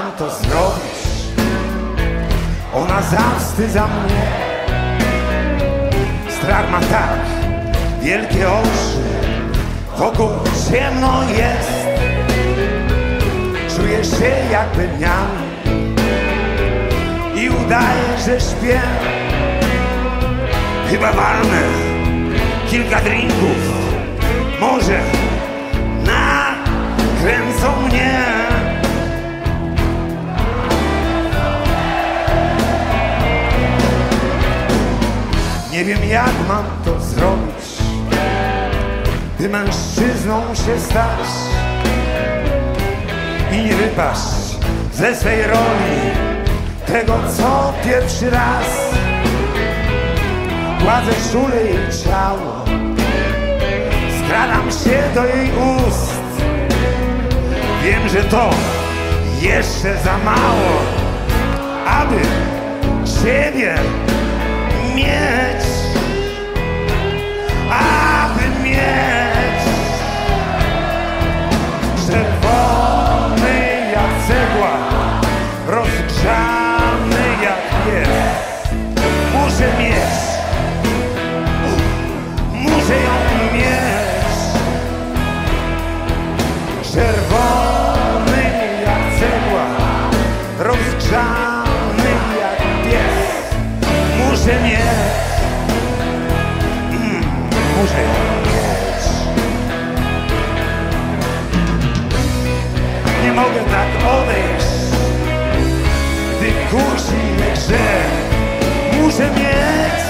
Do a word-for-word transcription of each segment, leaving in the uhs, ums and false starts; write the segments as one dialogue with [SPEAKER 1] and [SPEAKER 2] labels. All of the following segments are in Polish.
[SPEAKER 1] mam to zrobić? Ona zawstydza mnie. Strach ma tak wielkie oczy, wokół ciemno jest. Czuję się jakby miał i udaję, że śpię. Chyba walnę kilka drinków, może nakręcą mnie. Nie wiem, jak mam to zrobić, by mężczyzną się stać i nie wypaść ze swej roli tego, co pierwszy raz. Gładzę czule jej ciało, skradam się do jej ust. Wiem, że to jeszcze za mało, aby ciebie mieć, aby mieć. Czerwony jak cegła, rozgrzany jak pies. Muszę mieć, muszę ją mieć. Czerwony jak cegła, rozgrzany jak pies. Muszę mieć, mm, muszę ją mieć. Nie mogę tak odejść, gdy kusi mnie grzech. Muszę mieć,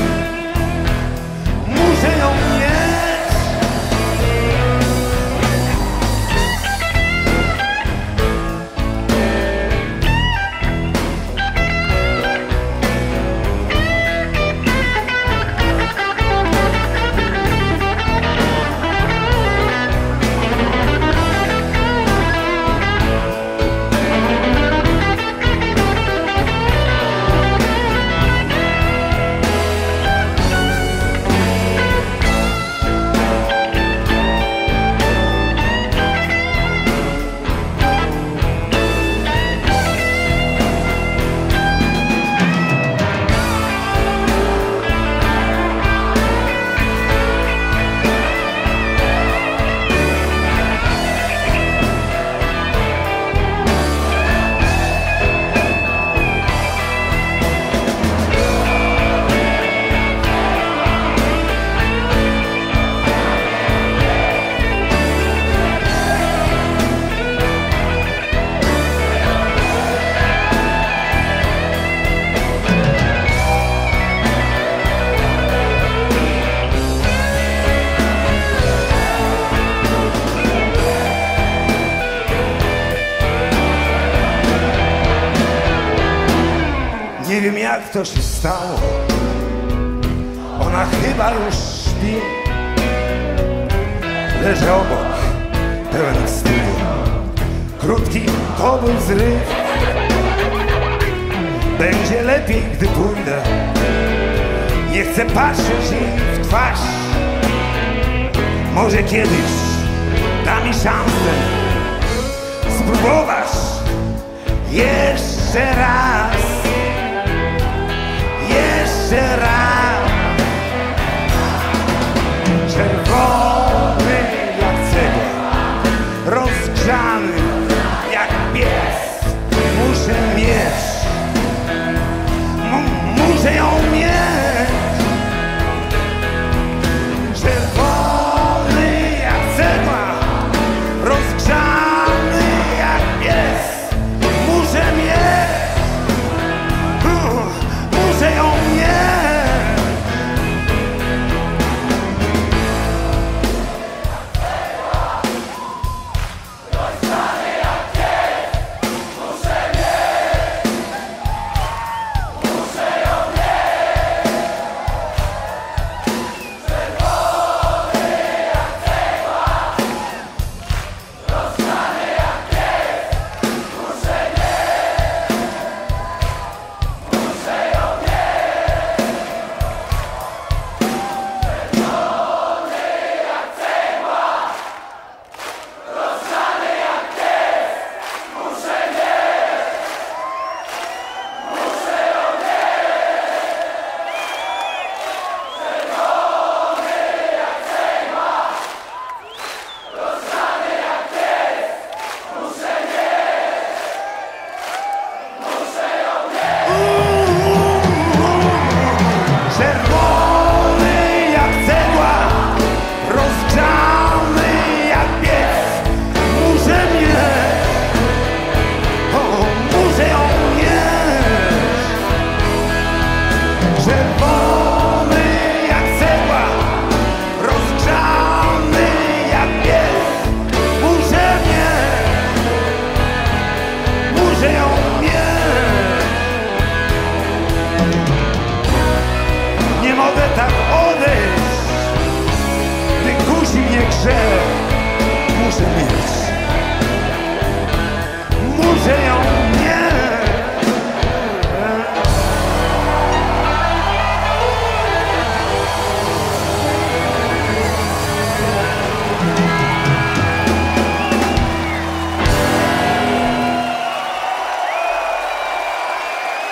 [SPEAKER 1] muszę ją mieć. Nie wiem, jak to się stało, ona chyba już śpi. Leżę obok, pełen wstydu. Krótki to był zryw. Będzie lepiej, gdy pójdę. Nie chcę patrzeć jej w twarz. Może kiedyś da mi szansę spróbować jeszcze raz. Jeszcze raz. Czerwony jak cegła, rozgrzany jak pies. Muszę mieć, M- muszę ją mieć. Czerwony jak cegła, rozgrzany jak pies. Muszę mieć, muszę ją mieć.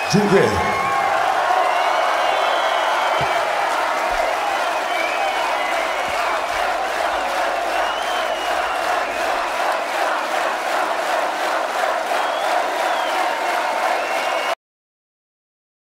[SPEAKER 1] Dziękuję.